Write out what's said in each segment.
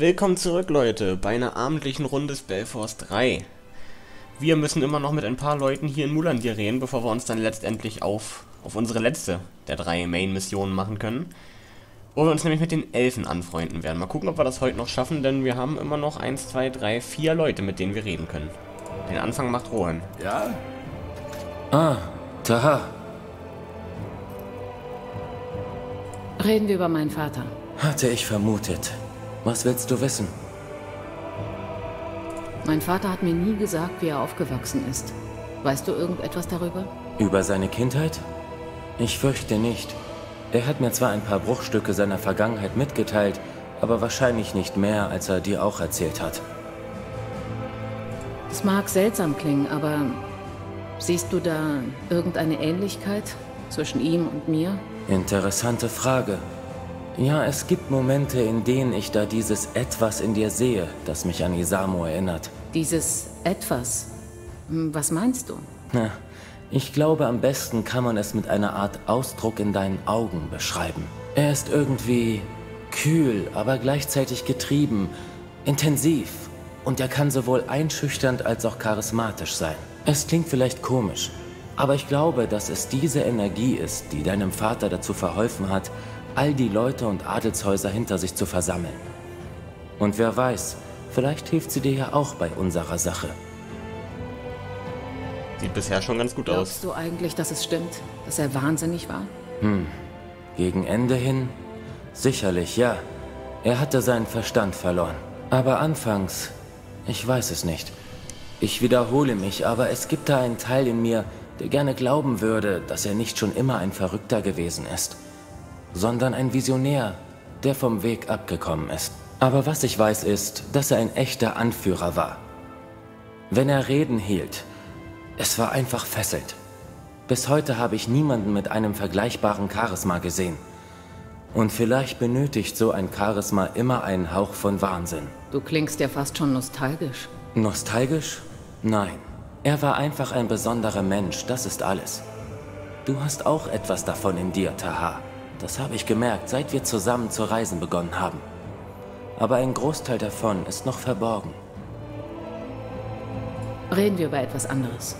Willkommen zurück, Leute, bei einer abendlichen Runde Spellforce 3. Wir müssen immer noch mit ein paar Leuten hier in Mulandir reden, bevor wir uns dann letztendlich auf unsere letzte der 3 Main-Missionen machen können. Wo wir uns nämlich mit den Elfen anfreunden werden. Mal gucken, ob wir das heute noch schaffen, denn wir haben immer noch 1, 2, 3, 4 Leute, mit denen wir reden können. Den Anfang macht Rohan. Ja? Ah, Taha. Reden wir über meinen Vater. Hatte ich vermutet. Was willst du wissen? Mein Vater hat mir nie gesagt, wie er aufgewachsen ist. Weißt du irgendetwas darüber? Über seine Kindheit? Ich fürchte nicht. Er hat mir zwar ein paar Bruchstücke seiner Vergangenheit mitgeteilt, aber wahrscheinlich nicht mehr, als er dir auch erzählt hat. Es mag seltsam klingen, aber siehst du da irgendeine Ähnlichkeit zwischen ihm und mir? Interessante Frage. Ja, es gibt Momente, in denen ich da dieses Etwas in dir sehe, das mich an Isamo erinnert. Dieses Etwas? Was meinst du? Na, ich glaube, am besten kann man es mit einer Art Ausdruck in deinen Augen beschreiben. Er ist irgendwie kühl, aber gleichzeitig getrieben, intensiv. Und er kann sowohl einschüchternd als auch charismatisch sein. Es klingt vielleicht komisch, aber ich glaube, dass es diese Energie ist, die deinem Vater dazu verholfen hat, all die Leute und Adelshäuser hinter sich zu versammeln. Und wer weiß, vielleicht hilft sie dir ja auch bei unserer Sache. Sieht bisher schon ganz gut aus. Glaubst du eigentlich, dass es stimmt, dass er wahnsinnig war? Gegen Ende hin? Sicherlich, ja. Er hatte seinen Verstand verloren. Aber anfangs, ich weiß es nicht. Ich wiederhole mich, aber es gibt da einen Teil in mir, der gerne glauben würde, dass er nicht schon immer ein Verrückter gewesen ist, sondern ein Visionär, der vom Weg abgekommen ist. Aber was ich weiß ist, dass er ein echter Anführer war. Wenn er Reden hielt, es war einfach fesselnd. Bis heute habe ich niemanden mit einem vergleichbaren Charisma gesehen. Und vielleicht benötigt so ein Charisma immer einen Hauch von Wahnsinn. Du klingst ja fast schon nostalgisch. Nostalgisch? Nein. Er war einfach ein besonderer Mensch, das ist alles. Du hast auch etwas davon in dir, Taha. Das habe ich gemerkt, seit wir zusammen zu reisen begonnen haben. Aber ein Großteil davon ist noch verborgen. Reden wir über etwas anderes.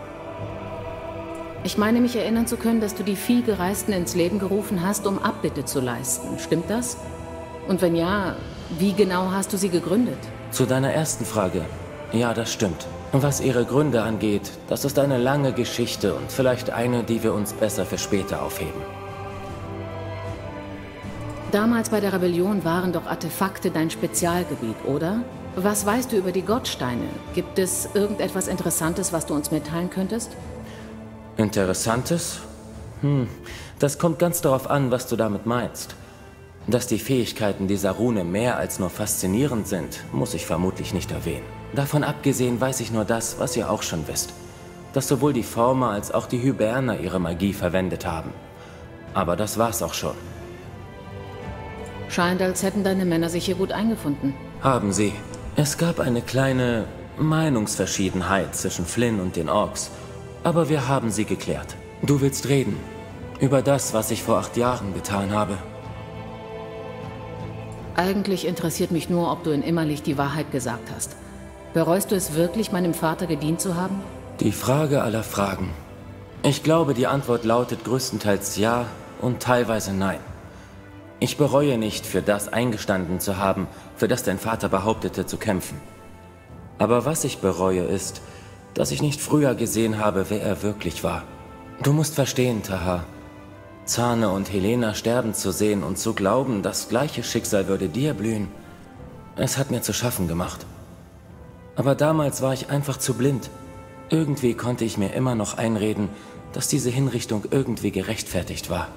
Ich meine, mich erinnern zu können, dass du die Vielgereisten ins Leben gerufen hast, um Abbitte zu leisten. Stimmt das? Und wenn ja, wie genau hast du sie gegründet? Zu deiner ersten Frage. Ja, das stimmt. Und was ihre Gründe angeht, das ist eine lange Geschichte und vielleicht eine, die wir uns besser für später aufheben. Damals bei der Rebellion waren doch Artefakte dein Spezialgebiet, oder? Was weißt du über die Gottsteine? Gibt es irgendetwas Interessantes, was du uns mitteilen könntest? Interessantes? Das kommt ganz darauf an, was du damit meinst. Dass die Fähigkeiten dieser Rune mehr als nur faszinierend sind, muss ich vermutlich nicht erwähnen. Davon abgesehen weiß ich nur das, was ihr auch schon wisst. Dass sowohl die Former als auch die Hyberner ihre Magie verwendet haben. Aber das war's auch schon. Scheint, als hätten deine Männer sich hier gut eingefunden. Haben sie. Es gab eine kleine Meinungsverschiedenheit zwischen Flynn und den Orks. Aber wir haben sie geklärt. Du willst reden. Über das, was ich vor 8 Jahren getan habe. Eigentlich interessiert mich nur, ob du in Immerlich die Wahrheit gesagt hast. Bereust du es wirklich, meinem Vater gedient zu haben? Die Frage aller Fragen. Ich glaube, die Antwort lautet größtenteils ja und teilweise nein. Ich bereue nicht, für das eingestanden zu haben, für das dein Vater behauptete zu kämpfen. Aber was ich bereue ist, dass ich nicht früher gesehen habe, wer er wirklich war. Du musst verstehen, Taha. Zane und Helena sterben zu sehen und zu glauben, das gleiche Schicksal würde dir blühen. Es hat mir zu schaffen gemacht. Aber damals war ich einfach zu blind. Irgendwie konnte ich mir immer noch einreden, dass diese Hinrichtung irgendwie gerechtfertigt war.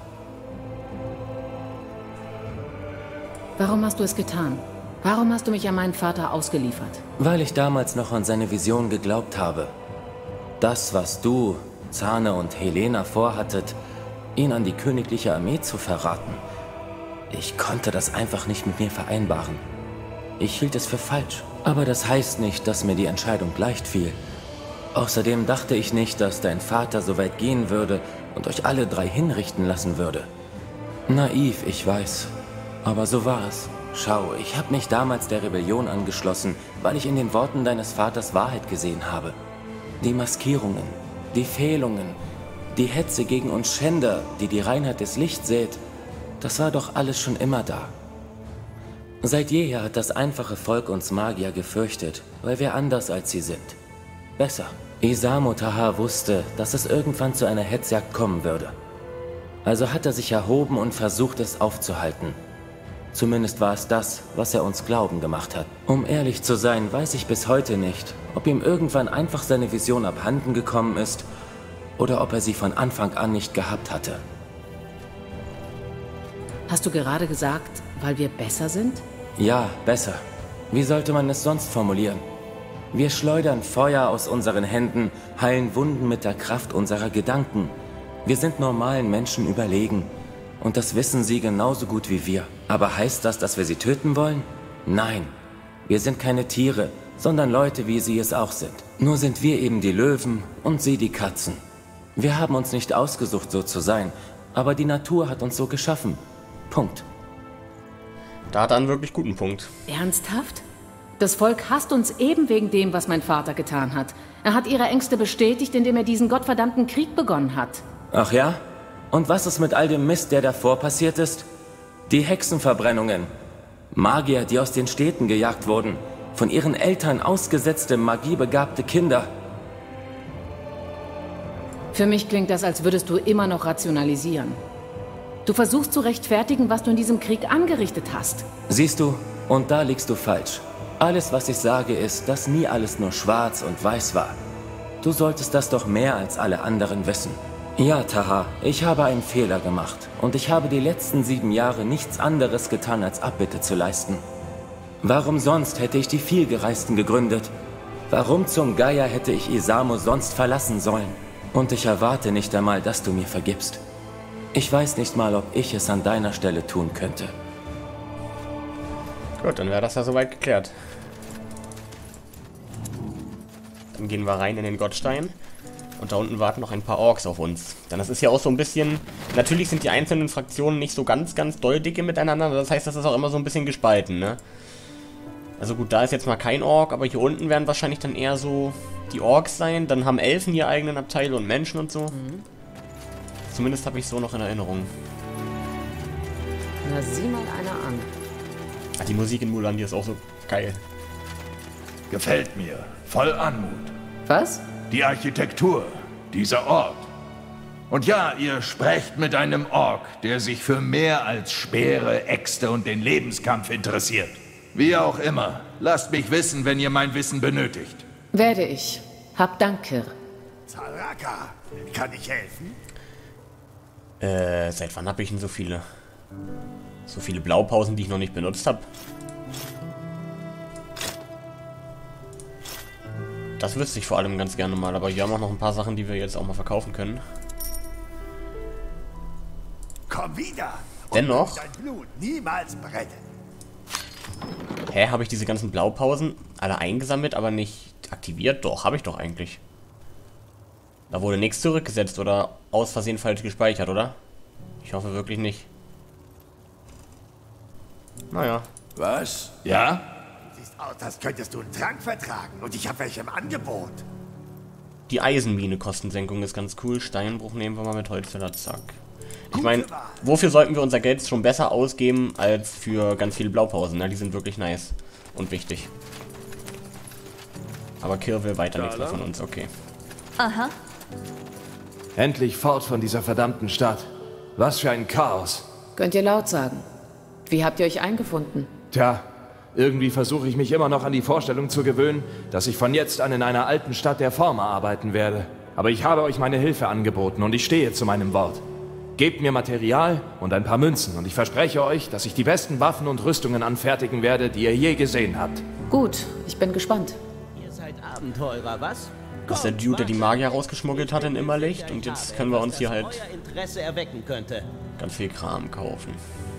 Warum hast du es getan? Warum hast du mich an meinen Vater ausgeliefert? Weil ich damals noch an seine Vision geglaubt habe. Das, was du, Zane und Helena vorhattet, ihn an die königliche Armee zu verraten. Ich konnte das einfach nicht mit mir vereinbaren. Ich hielt es für falsch. Aber das heißt nicht, dass mir die Entscheidung leicht fiel. Außerdem dachte ich nicht, dass dein Vater so weit gehen würde und euch alle 3 hinrichten lassen würde. Naiv, ich weiß. Aber so war es. Schau, ich habe mich damals der Rebellion angeschlossen, weil ich in den Worten deines Vaters Wahrheit gesehen habe. Die Maskierungen, die Fehlungen, die Hetze gegen uns Schänder, die die Reinheit des Lichts sät, das war doch alles schon immer da. Seit jeher hat das einfache Volk uns Magier gefürchtet, weil wir anders als sie sind. Besser. Isamo Taha wusste, dass es irgendwann zu einer Hetzjagd kommen würde. Also hat er sich erhoben und versucht, es aufzuhalten. Zumindest war es das, was er uns glauben gemacht hat. Um ehrlich zu sein, weiß ich bis heute nicht, ob ihm irgendwann einfach seine Vision abhanden gekommen ist oder ob er sie von Anfang an nicht gehabt hatte. Hast du gerade gesagt, weil wir besser sind? Ja, besser. Wie sollte man es sonst formulieren? Wir schleudern Feuer aus unseren Händen, heilen Wunden mit der Kraft unserer Gedanken. Wir sind normalen Menschen überlegen. Und das wissen sie genauso gut wie wir. Aber heißt das, dass wir sie töten wollen? Nein. Wir sind keine Tiere, sondern Leute, wie sie es auch sind. Nur sind wir eben die Löwen und sie die Katzen. Wir haben uns nicht ausgesucht, so zu sein, aber die Natur hat uns so geschaffen. Punkt. Da hat er einen wirklich guten Punkt. Ernsthaft? Das Volk hasst uns eben wegen dem, was mein Vater getan hat. Er hat ihre Ängste bestätigt, indem er diesen gottverdammten Krieg begonnen hat. Ach ja? Und was ist mit all dem Mist, der davor passiert ist? Die Hexenverbrennungen. Magier, die aus den Städten gejagt wurden. Von ihren Eltern ausgesetzte, magiebegabte Kinder. Für mich klingt das, als würdest du immer noch rationalisieren. Du versuchst zu rechtfertigen, was du in diesem Krieg angerichtet hast. Siehst du, und da liegst du falsch. Alles, was ich sage, ist, dass nie alles nur schwarz und weiß war. Du solltest das doch mehr als alle anderen wissen. Ja, Taha, ich habe einen Fehler gemacht. Und ich habe die letzten 7 Jahre nichts anderes getan, als Abbitte zu leisten. Warum sonst hätte ich die Vielgereisten gegründet? Warum zum Geier hätte ich Isamo sonst verlassen sollen? Und ich erwarte nicht einmal, dass du mir vergibst. Ich weiß nicht mal, ob ich es an deiner Stelle tun könnte. Gut, dann wäre das ja soweit geklärt. Dann gehen wir rein in den Gottstein. Und da unten warten noch ein paar Orks auf uns. Denn das ist ja auch so ein bisschen... Natürlich sind die einzelnen Fraktionen nicht so ganz doll dicke miteinander. Das heißt, das ist auch immer so ein bisschen gespalten, ne? Also gut, da ist jetzt mal kein Ork, aber hier unten werden wahrscheinlich dann eher so die Orks sein. Dann haben Elfen ihre eigenen Abteile und Menschen und so. Zumindest habe ich so noch in Erinnerung. Na, sieh mal einer an. Ach, die Musik in Mulan, die ist auch so geil. Gefällt mir. Voll Anmut. Was? Die Architektur, dieser Ort. Und ja, ihr sprecht mit einem Ork, der sich für mehr als Speere, Äxte und den Lebenskampf interessiert. Wie auch immer, lasst mich wissen, wenn ihr mein Wissen benötigt. Werde ich. Hab Dank, Kir. Zaraka, kann ich helfen? Seit wann habe ich denn so viele? So viele Blaupausen, die ich noch nicht benutzt habe? Das wüsste ich vor allem ganz gerne mal, aber hier haben wir noch ein paar Sachen, die wir jetzt auch mal verkaufen können. Komm wieder! Dennoch. Dein Blut niemals brennen. Hä, habe ich diese ganzen Blaupausen alle eingesammelt, aber nicht aktiviert? Doch, habe ich doch eigentlich. Da wurde nichts zurückgesetzt oder aus Versehen falsch gespeichert, oder? Ich hoffe wirklich nicht. Naja. Was? Ja? Siehst aus, als könntest du einen Trank vertragen und ich habe welche im Angebot. Die Eisenmine-Kostensenkung ist ganz cool. Steinbruch nehmen wir mal mit Holzfäller, zack. Ich meine, wofür sollten wir unser Geld schon besser ausgeben als für ganz viele Blaupausen? Ne? Die sind wirklich nice und wichtig. Aber Kir will weiter nichts mehr von uns, okay. Aha. Endlich fort von dieser verdammten Stadt. Was für ein Chaos. Könnt ihr laut sagen. Wie habt ihr euch eingefunden? Tja, irgendwie versuche ich mich immer noch an die Vorstellung zu gewöhnen, dass ich von jetzt an in einer alten Stadt der Former arbeiten werde. Aber ich habe euch meine Hilfe angeboten und ich stehe zu meinem Wort. Gebt mir Material und ein paar Münzen und ich verspreche euch, dass ich die besten Waffen und Rüstungen anfertigen werde, die ihr je gesehen habt. Gut, ich bin gespannt. Ihr seid Abenteurer, was? Das ist der Dude, der die Magier rausgeschmuggelt hat in Immerlicht. Und jetzt können wir uns hier halt euer Interesse erwecken könnte. ganz viel Kram kaufen.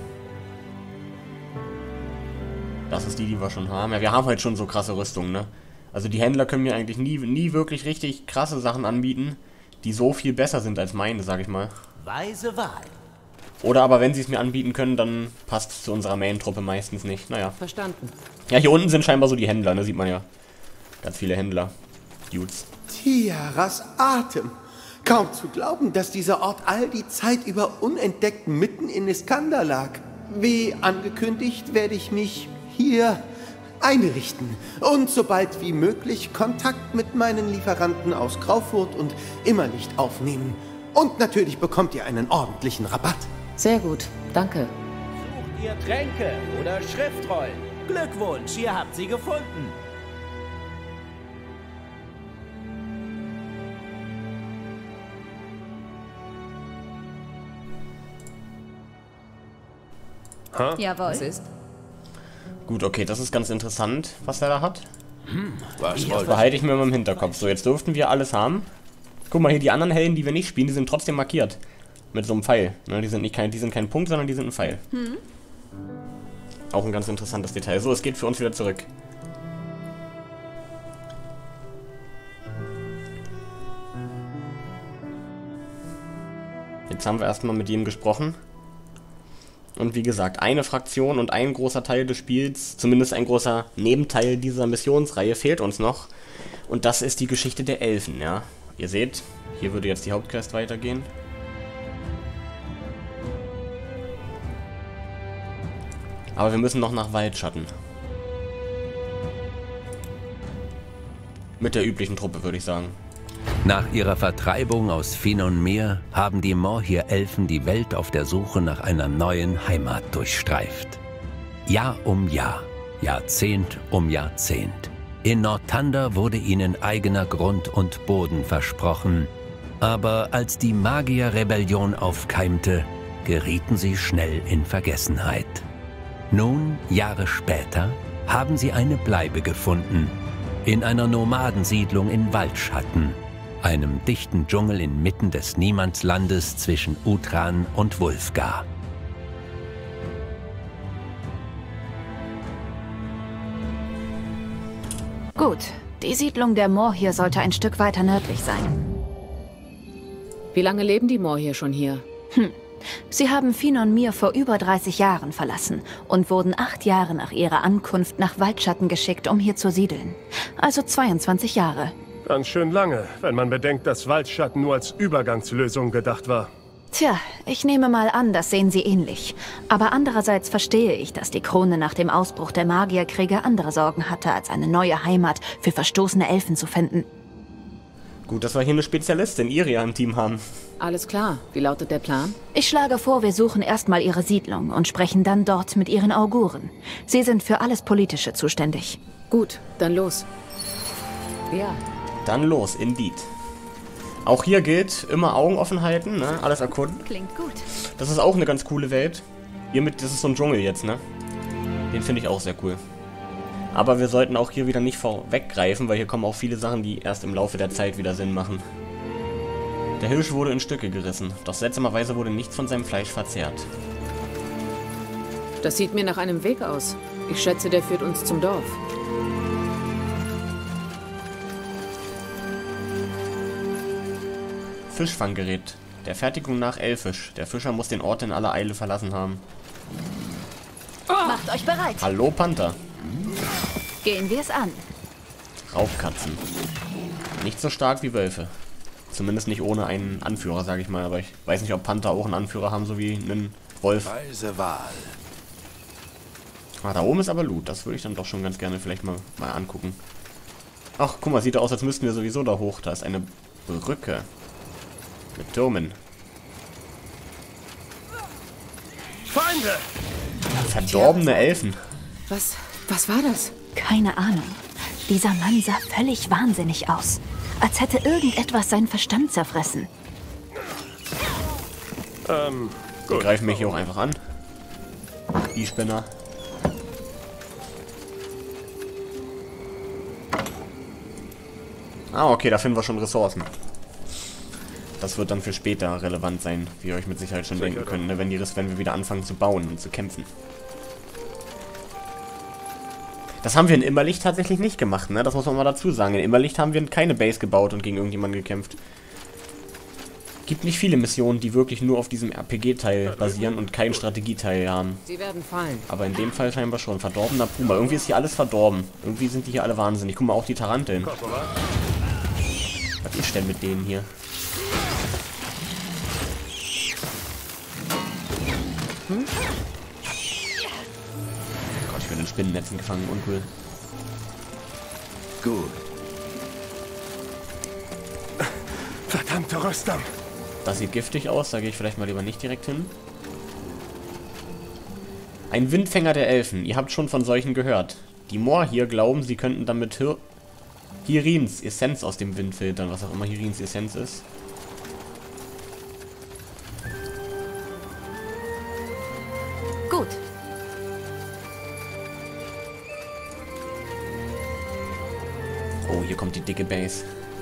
Das ist die wir schon haben. Ja, wir haben halt schon so krasse Rüstungen, ne? Also die Händler können mir eigentlich nie wirklich richtig krasse Sachen anbieten, die so viel besser sind als meine, sag ich mal. Weise Wahl. Oder aber wenn sie es mir anbieten können, dann passt es zu unserer Main-Truppe meistens nicht. Naja. Verstanden. Ja, hier unten sind scheinbar so die Händler, ne? Sieht man ja. Ganz viele Händler. Dudes. Tiaras Atem. Kaum zu glauben, dass dieser Ort all die Zeit über unentdeckt mitten in Iskander lag. Wie angekündigt, werde ich mich hier einrichten und sobald wie möglich Kontakt mit meinen Lieferanten aus Graufurt und Immerlicht aufnehmen. Und natürlich bekommt ihr einen ordentlichen Rabatt. Sehr gut, danke. Sucht ihr Tränke oder Schriftrollen? Glückwunsch, ihr habt sie gefunden. Jawohl. Was ist? Gut, okay, das ist ganz interessant, was er da hat. Was Das behalte ich mir mal im Hinterkopf. So, jetzt dürften wir alles haben. Guck mal, hier die anderen Helden, die wir nicht spielen, die sind trotzdem markiert. Mit so einem Pfeil. Ne, die sind kein Punkt, sondern die sind ein Pfeil. Auch ein ganz interessantes Detail. So, es geht für uns wieder zurück. Jetzt haben wir erstmal mit jedem gesprochen. Und wie gesagt, eine Fraktion und ein großer Teil des Spiels, zumindest ein großer Nebenteil dieser Missionsreihe, fehlt uns noch. Und das ist die Geschichte der Elfen, ja. Ihr seht, hier würde jetzt die Hauptquest weitergehen. Aber wir müssen noch nach Waldschatten. Mit der üblichen Truppe, würde ich sagen. Nach ihrer Vertreibung aus Finnonmere haben die Morhir-Elfen die Welt auf der Suche nach einer neuen Heimat durchstreift. Jahr um Jahr, Jahrzehnt um Jahrzehnt. In Northunder wurde ihnen eigener Grund und Boden versprochen. Aber als die Magier-Rebellion aufkeimte, gerieten sie schnell in Vergessenheit. Nun, Jahre später, haben sie eine Bleibe gefunden. In einer Nomadensiedlung in Waldschatten, einem dichten Dschungel inmitten des Niemandslandes zwischen Utran und Wulfgar. Gut, die Siedlung der Morhir sollte ein Stück weiter nördlich sein. Wie lange leben die Morhir schon hier? Sie haben Finnonmere vor über 30 Jahren verlassen und wurden 8 Jahre nach ihrer Ankunft nach Waldschatten geschickt, um hier zu siedeln. Also 22 Jahre. Ganz schön lange, wenn man bedenkt, dass Waldschatten nur als Übergangslösung gedacht war. Tja, ich nehme mal an, das sehen Sie ähnlich. Aber andererseits verstehe ich, dass die Krone nach dem Ausbruch der Magierkriege andere Sorgen hatte, als eine neue Heimat für verstoßene Elfen zu finden. Gut, dass wir hier eine Spezialistin, Iria, im Team haben. Alles klar. Wie lautet der Plan? Ich schlage vor, wir suchen erstmal Ihre Siedlung und sprechen dann dort mit Ihren Auguren. Sie sind für alles Politische zuständig. Gut, dann los. Ja. Dann los, indeed. Auch hier gilt, immer Augen offen halten, ne? Alles erkunden. Klingt gut. Das ist auch eine ganz coole Welt. Hiermit, das ist so ein Dschungel jetzt, ne? Den finde ich auch sehr cool. Aber wir sollten auch hier wieder nicht vorweggreifen, weil hier kommen auch viele Sachen, die erst im Laufe der Zeit wieder Sinn machen. Der Hirsch wurde in Stücke gerissen, doch seltsamerweise wurde nichts von seinem Fleisch verzehrt. Das sieht mir nach einem Weg aus. Ich schätze, der führt uns zum Dorf. Fischfanggerät. Der Fertigung nach Elfisch. Der Fischer muss den Ort in aller Eile verlassen haben. Macht euch bereit. Hallo Panther. Gehen wir es an. Raubkatzen. Nicht so stark wie Wölfe. Zumindest nicht ohne einen Anführer, sage ich mal. Aber ich weiß nicht, ob Panther auch einen Anführer haben, so wie einen Wolf. Weise Wahl. Ah, da oben ist aber Loot. Das würde ich dann doch schon ganz gerne vielleicht mal angucken. Ach, guck mal, sieht aus, als müssten wir sowieso da hoch. Da ist eine Brücke. Mit Türmen. Feinde! Verdorbene Elfen. Was war das? Keine Ahnung. Dieser Mann sah völlig wahnsinnig aus. Als hätte irgendetwas seinen Verstand zerfressen. Die greifen mich hier auch einfach an. Die Spinner. Ah, okay, da finden wir schon Ressourcen. Das wird dann für später relevant sein, wie ihr euch mit Sicherheit schon denken könnt, ne? wenn wir wieder anfangen zu bauen und zu kämpfen. Das haben wir in Immerlicht tatsächlich nicht gemacht, ne? Das muss man mal dazu sagen. In Immerlicht haben wir keine Base gebaut und gegen irgendjemanden gekämpft. Gibt nicht viele Missionen, die wirklich nur auf diesem RPG-Teil basieren und keinen Strategieteil haben. Sie werden fallen. Aber in dem Fall scheinbar schon. Verdorbener Puma. Irgendwie ist hier alles verdorben. Irgendwie sind die hier alle wahnsinnig. Guck mal, auch die Taranteln. Was ist denn mit denen hier? Gott, ich bin in Spinnennetzen gefangen. Uncool. Gut. Verdammte Rüstung. Das sieht giftig aus, da gehe ich vielleicht mal lieber nicht direkt hin. Ein Windfänger der Elfen. Ihr habt schon von solchen gehört. Die Moor hier glauben, sie könnten damit Hirins Essenz aus dem Wind filtern, was auch immer Hirins Essenz ist. Gut. Oh, hier kommt die dicke Base.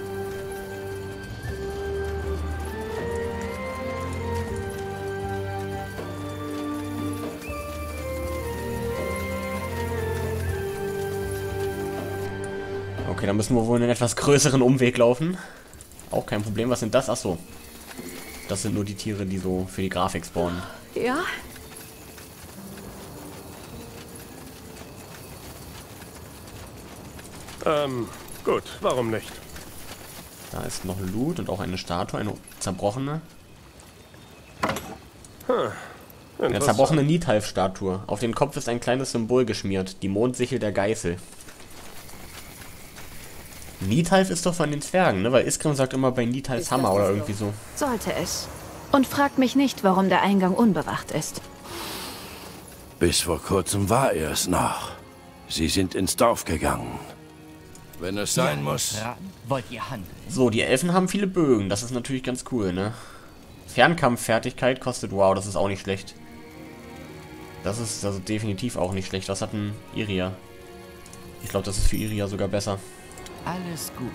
Okay, dann müssen wir wohl einen etwas größeren Umweg laufen. Auch kein Problem. Was sind das? Achso. Das sind nur die Tiere, die so für die Grafik spawnen. Ja? Gut, warum nicht? Da ist noch Loot und auch eine Statue, eine zerbrochene. Eine zerbrochene Nidhalf-Statue. Auf den Kopf ist ein kleines Symbol geschmiert. Die Mondsichel der Geißel. Nidhalf ist doch von den Zwergen, ne? Weil Iskrim sagt immer bei Nidhalfs Hammer oder irgendwie so. Sollte es. Und fragt mich nicht, warum der Eingang unbewacht ist. Bis vor kurzem war er es noch. Sie sind ins Dorf gegangen. Wenn es sein muss. Ja, wollt ihr handeln? So, die Elfen haben viele Bögen. Das ist natürlich ganz cool, ne? Fernkampffertigkeit kostet, wow, das ist auch nicht schlecht. Das ist also definitiv auch nicht schlecht. Was hat denn Iria? Ich glaube, das ist für Iria sogar besser. Alles gut.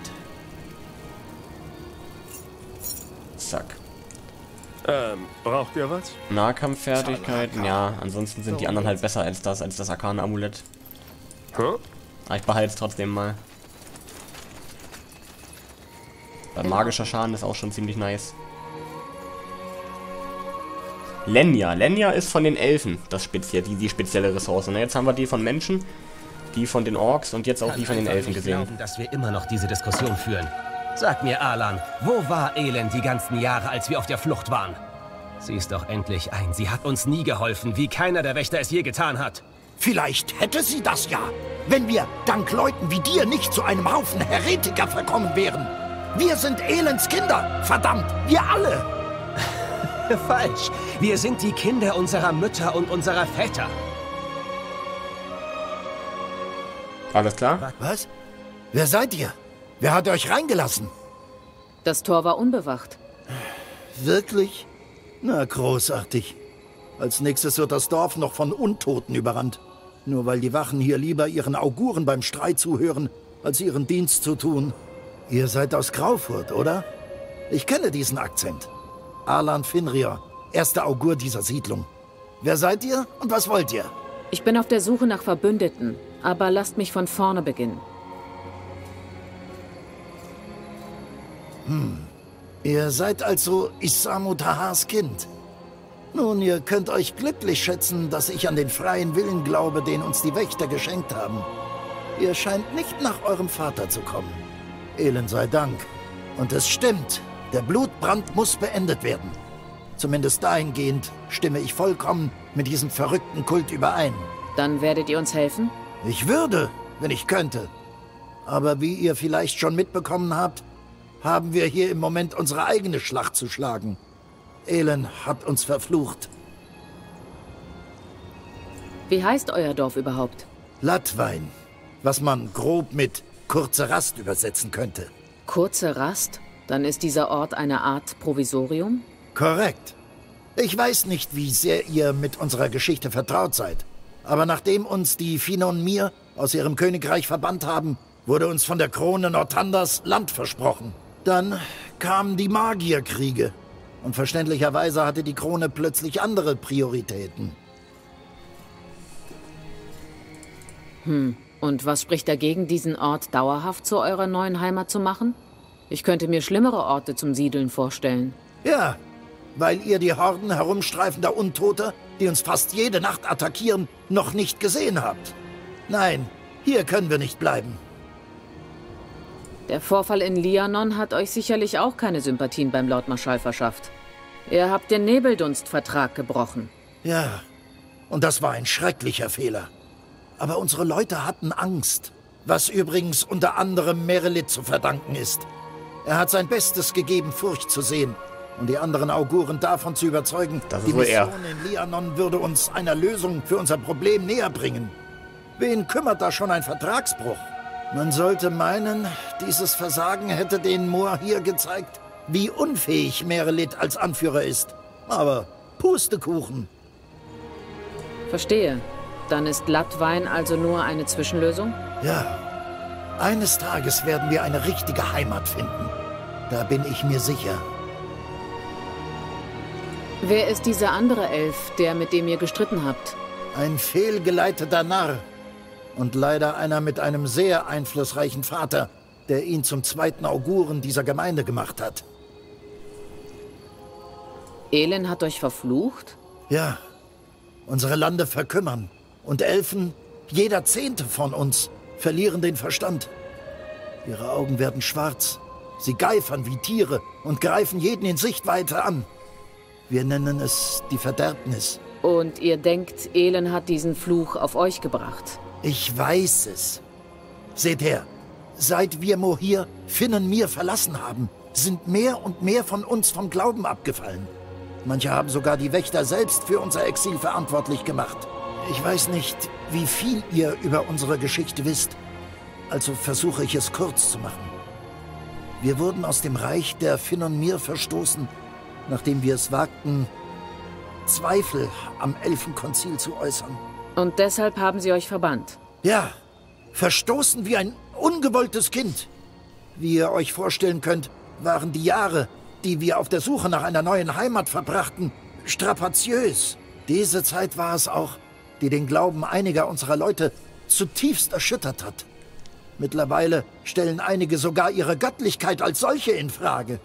Zack. Braucht ihr was? Nahkampffertigkeiten, ja. Ansonsten sind die anderen halt besser als das arkane Amulett. Aber ich behalte es trotzdem mal. Weil magischer Schaden ist auch schon ziemlich nice. Lenya. Lenya ist von den Elfen die spezielle Ressource. Ne? Jetzt haben wir die von Menschen, die von den Orks und jetzt auch die von den Elfen gesehen. Glauben, dass wir immer noch diese Diskussion führen. Sag mir, Alan, wo war Elend die ganzen Jahre, als wir auf der Flucht waren? Sieh es doch endlich ein. Sie hat uns nie geholfen, wie keiner der Wächter es je getan hat. Vielleicht hätte sie das ja, wenn wir dank Leuten wie dir nicht zu einem Haufen Heretiker verkommen wären. Wir sind Elends Kinder, verdammt, wir alle. Falsch. Wir sind die Kinder unserer Mütter und unserer Väter. Alles klar? Was? Wer seid ihr? Wer hat euch reingelassen? Das Tor war unbewacht. Wirklich? Na, großartig. Als nächstes wird das Dorf noch von Untoten überrannt. Nur weil die Wachen hier lieber ihren Auguren beim Streit zuhören, als ihren Dienst zu tun. Ihr seid aus Graufurt, oder? Ich kenne diesen Akzent. Alan Finrir, erster Augur dieser Siedlung. Wer seid ihr und was wollt ihr? Ich bin auf der Suche nach Verbündeten, aber lasst mich von vorne beginnen. Ihr seid also Isamu Tahars Kind. Nun, ihr könnt euch glücklich schätzen, dass ich an den freien Willen glaube, den uns die Wächter geschenkt haben. Ihr scheint nicht nach eurem Vater zu kommen. Elend sei Dank. Und es stimmt, der Blutbrand muss beendet werden. Zumindest dahingehend stimme ich vollkommen mit diesem verrückten Kult überein. Dann werdet ihr uns helfen? Ich würde, wenn ich könnte. Aber wie ihr vielleicht schon mitbekommen habt, haben wir hier im Moment unsere eigene Schlacht zu schlagen. Elend hat uns verflucht. Wie heißt euer Dorf überhaupt? Latwein, was man grob mit kurze Rast übersetzen könnte. Kurze Rast? Dann ist dieser Ort eine Art Provisorium? Korrekt. Ich weiß nicht, wie sehr ihr mit unserer Geschichte vertraut seid. Aber nachdem uns die Finon Mir aus ihrem Königreich verbannt haben, wurde uns von der Krone Northanders Land versprochen. Dann kamen die Magierkriege. Und verständlicherweise hatte die Krone plötzlich andere Prioritäten. Und was spricht dagegen, diesen Ort dauerhaft zu eurer neuen Heimat zu machen? Ich könnte mir schlimmere Orte zum Siedeln vorstellen. Ja, weil ihr die Horden herumstreifender Untoter, die uns fast jede Nacht attackieren, noch nicht gesehen habt. Nein, hier können wir nicht bleiben. Der Vorfall in Lianon hat euch sicherlich auch keine Sympathien beim Lord Marschall verschafft. Ihr habt den Nebeldunstvertrag gebrochen. Ja, und das war ein schrecklicher Fehler. Aber unsere Leute hatten Angst, was übrigens unter anderem Merelith zu verdanken ist. Er hat sein Bestes gegeben, Furcht zu sehen und die anderen Auguren davon zu überzeugen, die Mission in Lianon würde uns einer Lösung für unser Problem näher bringen. Wen kümmert da schon ein Vertragsbruch? Man sollte meinen, dieses Versagen hätte den Moor hier gezeigt, wie unfähig Merelith als Anführer ist. Aber Pustekuchen. Verstehe. Dann ist Latwein also nur eine Zwischenlösung? Ja. Eines Tages werden wir eine richtige Heimat finden. Da bin ich mir sicher. Wer ist dieser andere Elf, mit dem ihr gestritten habt? Ein fehlgeleiteter Narr. Und leider einer mit einem sehr einflussreichen Vater, der ihn zum zweiten Auguren dieser Gemeinde gemacht hat. Elend hat euch verflucht? Ja. Unsere Lande verkümmern. Und Elfen, jeder 10. von uns, verlieren den Verstand. Ihre Augen werden schwarz. Sie geifern wie Tiere und greifen jeden in Sichtweite an. Wir nennen es die Verderbnis. Und ihr denkt, Elend hat diesen Fluch auf euch gebracht? Ich weiß es. Seht her, seit wir Mohir, Finnen Mir verlassen haben, sind mehr und mehr von uns vom Glauben abgefallen. Manche haben sogar die Wächter selbst für unser Exil verantwortlich gemacht. Ich weiß nicht, wie viel ihr über unsere Geschichte wisst, also versuche ich es kurz zu machen. Wir wurden aus dem Reich der Finnen Mir verstoßen, nachdem wir es wagten, Zweifel am Elfenkonzil zu äußern. Und deshalb haben sie euch verbannt? Ja, verstoßen wie ein ungewolltes Kind. Wie ihr euch vorstellen könnt, waren die Jahre, die wir auf der Suche nach einer neuen Heimat verbrachten, strapaziös. Diese Zeit war es auch, die den Glauben einiger unserer Leute zutiefst erschüttert hat. Mittlerweile stellen einige sogar ihre Göttlichkeit als solche in Frage.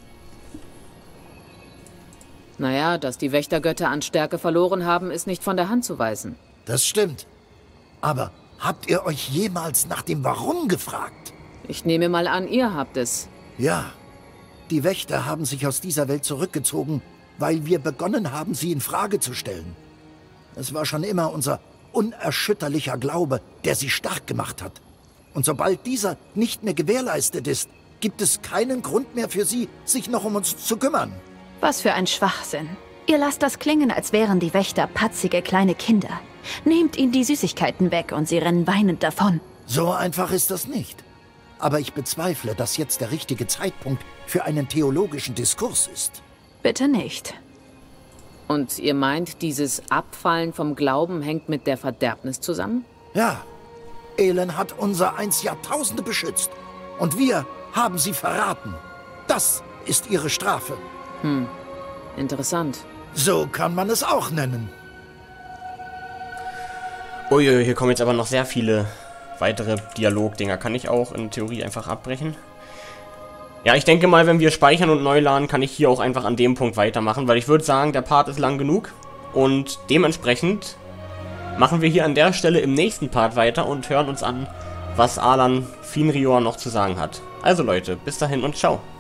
Naja, dass die Wächtergötter an Stärke verloren haben, ist nicht von der Hand zu weisen. Das stimmt. Aber habt ihr euch jemals nach dem Warum gefragt? Ich nehme mal an, ihr habt es. Ja. Die Wächter haben sich aus dieser Welt zurückgezogen, weil wir begonnen haben, sie in Frage zu stellen. Es war schon immer unser unerschütterlicher Glaube, der sie stark gemacht hat. Und sobald dieser nicht mehr gewährleistet ist, gibt es keinen Grund mehr für sie, sich noch um uns zu kümmern. Was für ein Schwachsinn. Ihr lasst das klingen, als wären die Wächter patzige kleine Kinder. Nehmt ihnen die Süßigkeiten weg und sie rennen weinend davon. So einfach ist das nicht. Aber ich bezweifle, dass jetzt der richtige Zeitpunkt für einen theologischen Diskurs ist. Bitte nicht. Und ihr meint, dieses Abfallen vom Glauben hängt mit der Verderbnis zusammen? Ja. Elend hat unser Eins Jahrtausende beschützt. Und wir haben sie verraten. Das ist ihre Strafe. Interessant. So kann man es auch nennen. Uiui, hier kommen jetzt aber noch sehr viele weitere Dialogdinger. Kann ich auch in Theorie einfach abbrechen? Ja, ich denke mal, wenn wir speichern und neu laden, kann ich hier auch einfach an dem Punkt weitermachen, weil ich würde sagen, der Part ist lang genug und dementsprechend machen wir hier an der Stelle im nächsten Part weiter und hören uns an, was Alan Finrior noch zu sagen hat. Also Leute, bis dahin und ciao.